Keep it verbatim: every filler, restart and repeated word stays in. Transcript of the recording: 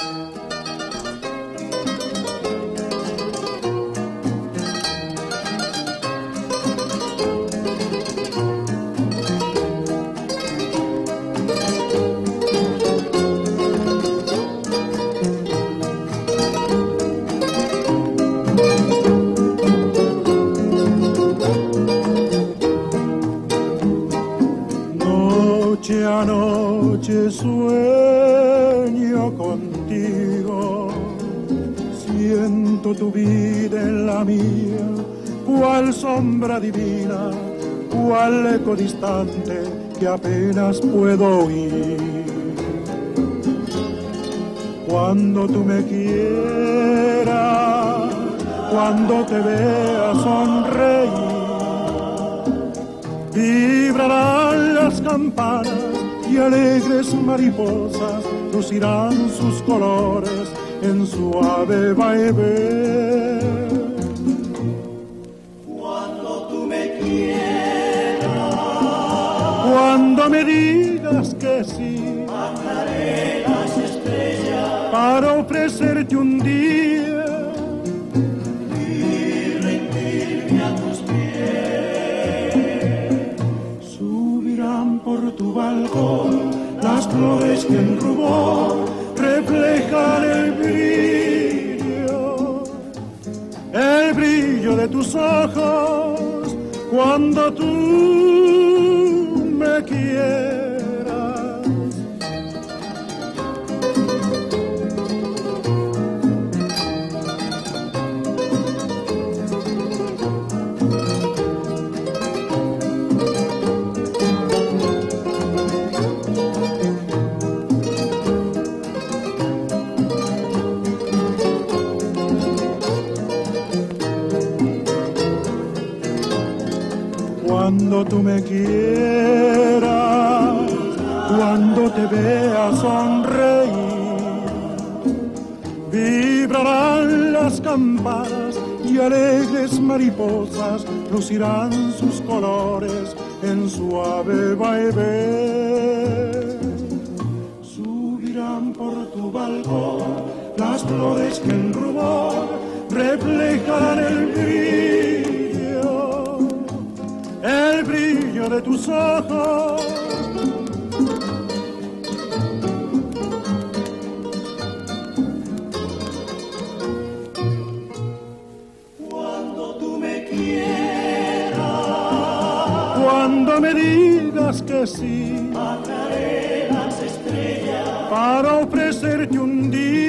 Noche a noche sueño contigo, siento tu vida en la mía, cual sombra divina, cual eco distante que apenas puedo oír. Cuando tú me quieras, cuando te veas sonreír, vibrarán las campanas y alegres mariposas lucirán sus colores en suave vaivén. Cuando tú me quieras, cuando me digas que sí, bajaré las estrellas para ofrecerte un día y rendirme a tus pies. Subirán por tu balcón las flores que en rubor reflejan el brillo, el brillo de tus ojos cuando tú me quieras. Cuando tú me quieras, cuando te veas sonreír, vibrarán las campanas y alegres mariposas lucirán sus colores en suave vaivén. Subirán por tu balcón las flores que en rubor reflejan el brillo, el brillo de tus ojos. Cuando tú me quieras, cuando me digas que sí, bajaré las estrellas para ofrecerte un día